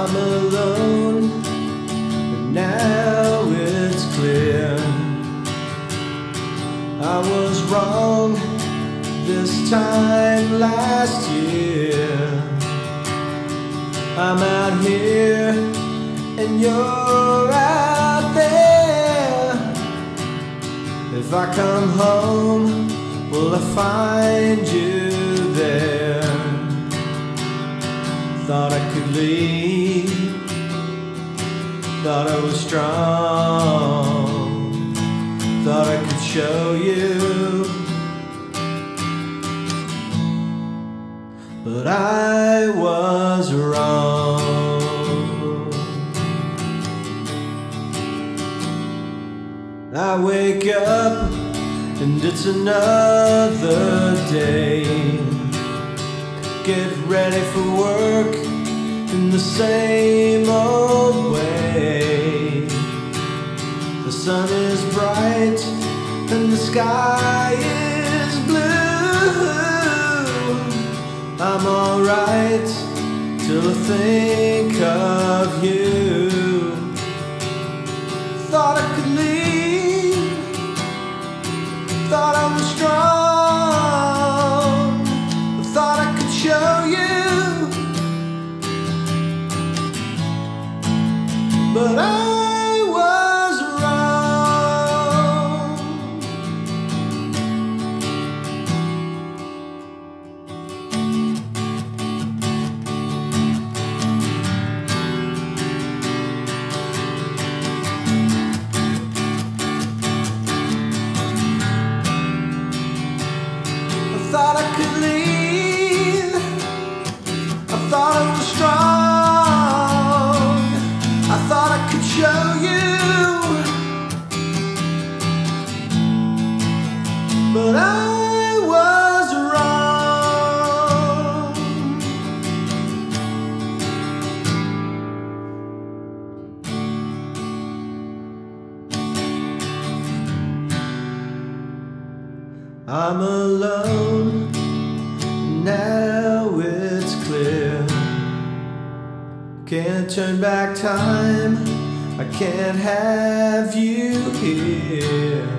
I'm alone, and now it's clear I was wrong this time last year. I'm out here and you're out there. If I come home, will I find you there? Thought I could leave, thought I was strong, thought I could show you, but I was wrong. I wake up and it's another day. Get ready for work in the same old way. The sun is bright and the sky is blue. I'm alright till I think of you. Thought I could leave, thought I was strong, thought I could show you, but I was wrong. I thought I could leave, I thought I was strong, I thought I could show you, but I was wrong. I'm alone, now it's clear. Can't turn back time, I can't have you here.